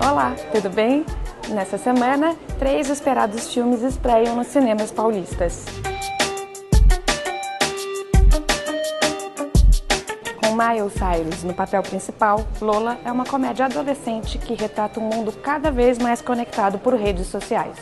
Olá, tudo bem? Nessa semana, 3 esperados filmes estreiam nos cinemas paulistas. Com Miley Cyrus no papel principal, Lola é uma comédia adolescente que retrata um mundo cada vez mais conectado por redes sociais.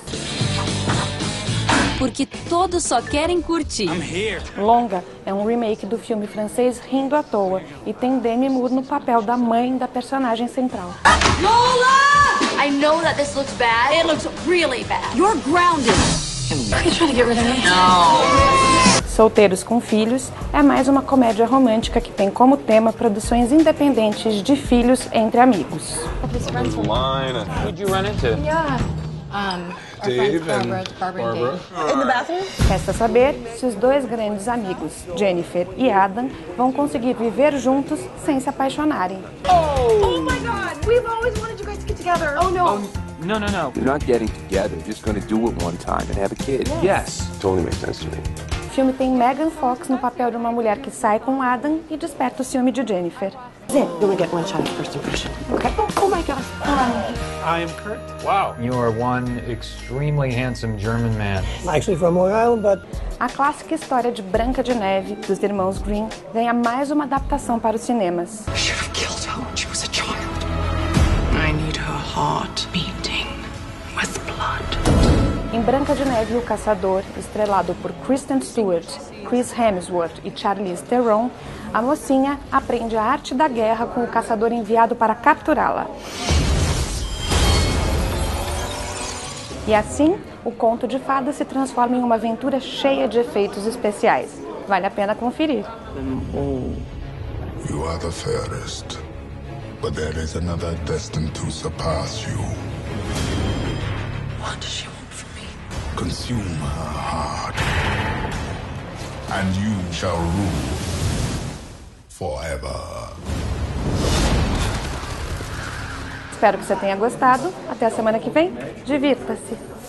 Porque todos só querem curtir. Longa é um remake do filme francês Rindo à Toa e tem Demi Moore no papel da mãe da personagem central. Lola! I know that this looks bad. It looks really bad. You're grounded. Are you trying to get rid of me? No. Solteiros com Filhos é mais uma comédia romântica que tem como tema produções independentes de filhos entre amigos. Who'd you run into? Yeah. Dave Barbara and Dave. In the bathroom? Resta saber se os dois grandes amigos, Jennifer e Adam, vão conseguir viver juntos sem se apaixonarem. Oh my God! We've always wanted you guys to get together. Oh no. No. You're not getting together. You're just going to do it one time and have a kid. Yes. Totally makes sense to me. O filme tem Megan Fox no papel de uma mulher que sai com Adam e desperta o ciúme de Jennifer. You only get one shot at first impression. Okay. Oh my God. I am Kurt. Wow. You are one extremely handsome German man. I'm actually from Long Island, but A clássica história de Branca de Neve, dos irmãos Grimm, ganha mais uma adaptação para os cinemas. I should have killed her when she was a child. I need her heart beating with blood. Em Branca de Neve e o Caçador, estrelado por Kristen Stewart, Chris Hemsworth e Charlize Theron, a mocinha aprende a arte da guerra com o caçador enviado para capturá-la. E assim, o conto de fada se transforma em uma aventura cheia de efeitos especiais. Vale a pena conferir. You are the fairest, but there is another destined to surpass you. What does she want from me? Consume her heart, and you shall rule forever. Espero que você tenha gostado. Até a semana que vem. Divirta-se!